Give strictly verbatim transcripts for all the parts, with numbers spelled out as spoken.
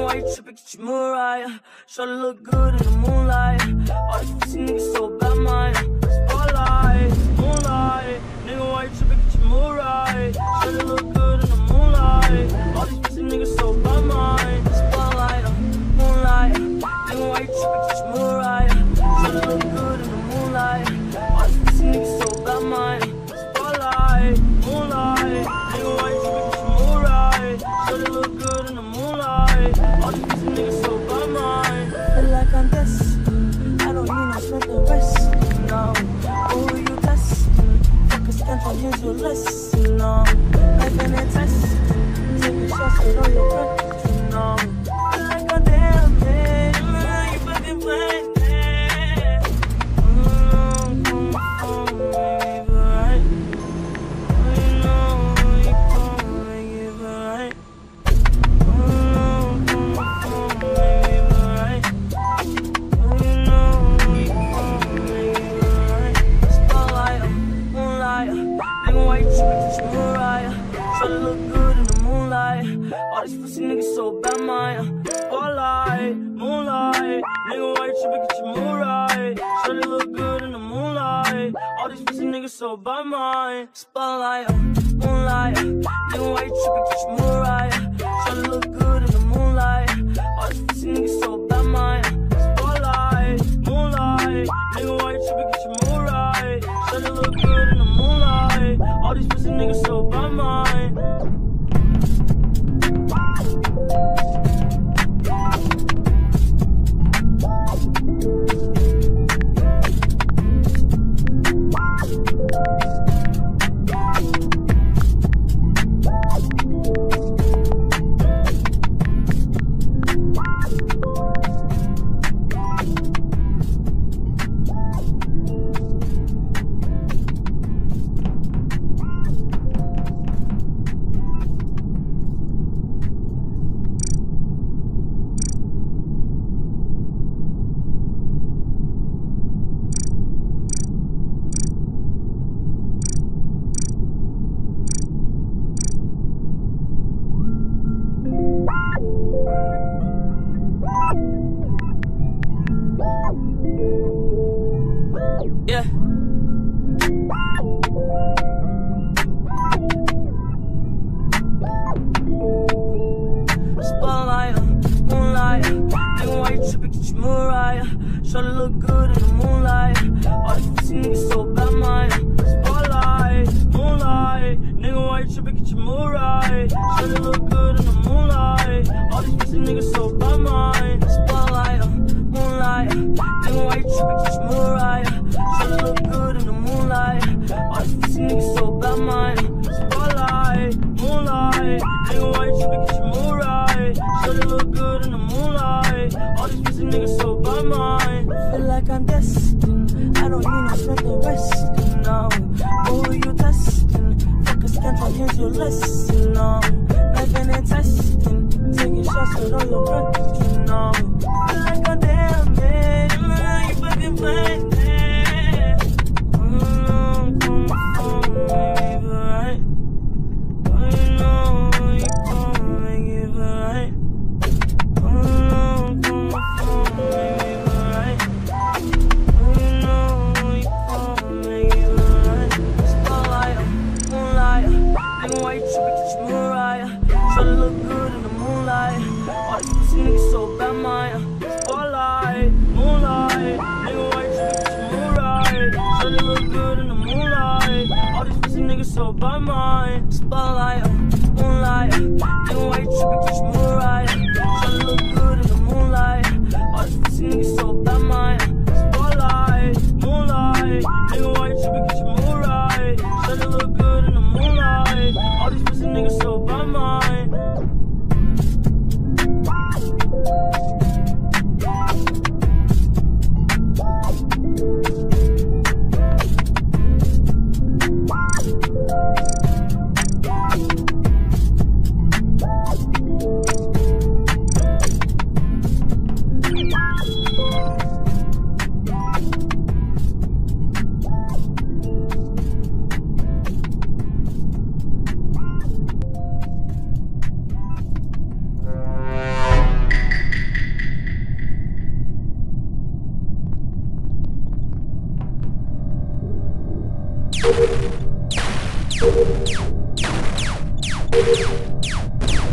why you trippin', get your mood right. Shawty look good in the moonlight. All these pussy niggas so bad, mine. Spotlight, moonlight. Nigga, why you trippin', get your mood right. Shawty look good in the moonlight. All these pussy niggas so bad, mine. Spotlight, moonlight. Nigga, why you trippin', get your mood right. Shawty look good in the moonlight. All these pussy niggas so bad, mine. Spotlight, moonlight. Nigga, why you trippin', get your mood right. Shawty look good in the moonlight. All these pussy niggas so bad, mine. Feel like I'm destined. I don't need no Smith and Wesson, no. Who you testing? Fuck a scantron, here's your lesson, no. Life ain't a test. Taking shots with all your breath, you know. Feel like I'm damn dead. Mm, you fucking playing dead. Mm, come on, make it right. You know you come make it right. Mm, come on, make it right. You know you come make it right. Spotlight, moonlight. Nigga, why you trippin', get your mood right. Shawty look good in the moonlight. All these pussy niggas so bad, mine. Spotlight, moonlight. Nigga, why you trippin', get your mood right. Shawty look good in the moonlight. All these pussy niggas so bad, mine. Spotlight, moonlight. Nigga, why you trippin', get your mood right. Shawty look good in the moonlight. All these pussy niggas so bad, mine. Spotlight, moonlight. Nigga, why you trippin', get your mood right. Shawty look good in the moonlight. All these pussy niggas so bad, mine. Yeah. Spotlight, moonlight. Nigga, why you trippin', get your mood right. Shawty look good in the moonlight. All these pussy niggas so bad, mine. Spotlight, moonlight. Nigga, why you trippin', get your mood right. Shawty look good in the moonlight. All these pussy niggas so bad, mine. Spotlight, moonlight. Nigga, why you trippin', get your mood right. Shawty look good in the moonlight. All these pussy niggas so bad, mine. Spotlight, moonlight. Nigga, why you trippin', get your mood right. Shawty look good in the moonlight. All these pussy niggas so bad, mine. Feel like I'm destined. I don't need no Smith and Wesson, no. Who you testing? Fuck a scantron, here's your lesson, no. Life ain't a testing. Taking shots with all your breath, you know. Feel like I'm damn dead. Mm, you fucking playing dead. Mm, come on, make it right. You know you come make it right. Mm, come on, make it right. You know you come make it right. Spotlight, moonlight. Nigga, why you trippin', get your mood right. Shawty look good in the moonlight. All these pussy niggas so bad, mine. Spotlight, moonlight. Nigga, why you trippin', get your mood right. Shawty look good in the moonlight. All these pussy niggas so bad, mine. Spotlight, moonlight. Nigga, why you trippin', get your mood right. Shawty look good in the moonlight. All these pussy niggas so bad, mine. Spotlight, moonlight. Nigga, why you trippin', get your mood right. Shawty look good in the moonlight. All these pussy niggas so bad, mine. Wow.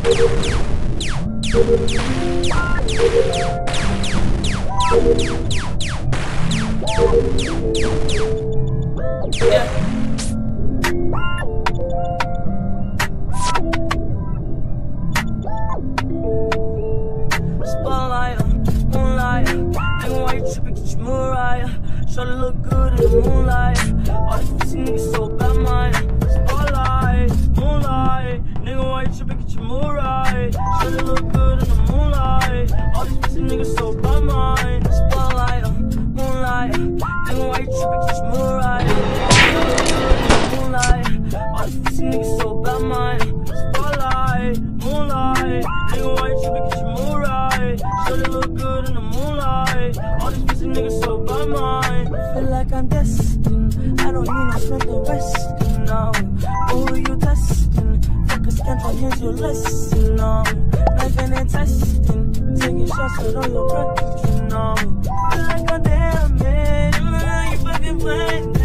Yeah. Spotlight, moonlight. Nigga, why you tripping? Get your Mariah. Shawty look good in the moonlight. All these pussy niggas so bad, mine. Spotlight, moonlight. Nigga, why you tripping? Get your Mariah. Shawty look good in the moonlight. All these pussy niggas so bad, mine. Spotlight, moonlight. Nigga, why you tripping? Get your Mariah. Moonlight. All these pussy niggas so bad, mine. Spotlight, moonlight. Nigga, why you tripping? Get your Mariah. Shawty look good in the moonlight. All these pussy niggas so bad, mine. Feel like I'm destined. I don't need no strength to rest. No, who are you testing? Fuck a scantron, here's your lesson. No, knifing and testing, taking shots with all your breath. No, feel like I'm damn man. You fucking playing it.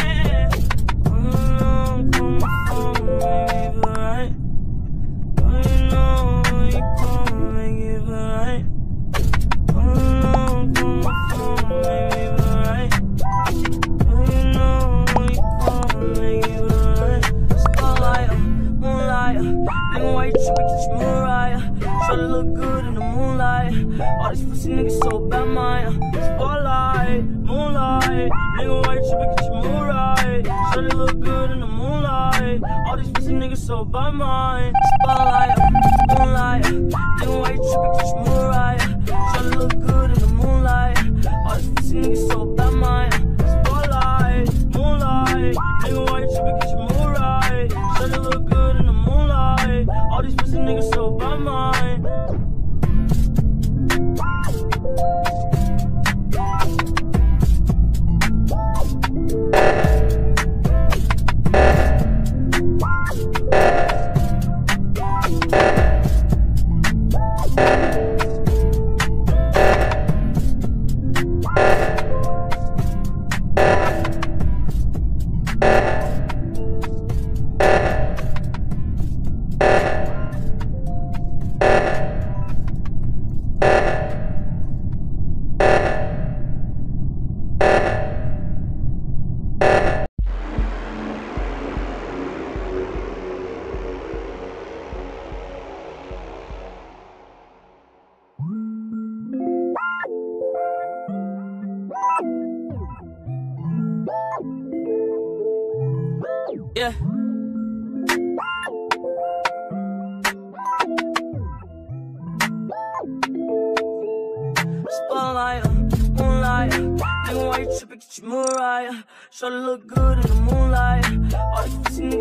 Mm, come on, make it right. Oh, you know you come make it right. Oh, come on, make it right. Oh, you know you come make it right. Spotlight, moonlight. Nigga, why you tripping? Get your Mariah. Shawty look good in the moonlight. All these pussy niggas so bad, mine. Spotlight, moonlight. Nigga, why you tripping? Get your Mariah. Shawty look good in the moonlight. All these pussy niggas so bad, mine. Spotlight, moonlight. Nigga, why you tripping? Get your Mariah. Shawty look good in the moonlight. All these pussy niggas so bad, mine. Spotlight, moonlight. Nigga, why you tripping? Get your Mariah. Shawty look good in the moonlight. All these pussy niggas so bad, mine. Yeah. Spotlight, moonlight. Nigga, why you tripping? Get your Mariah. Shawty look good in the moonlight. All these pussy niggas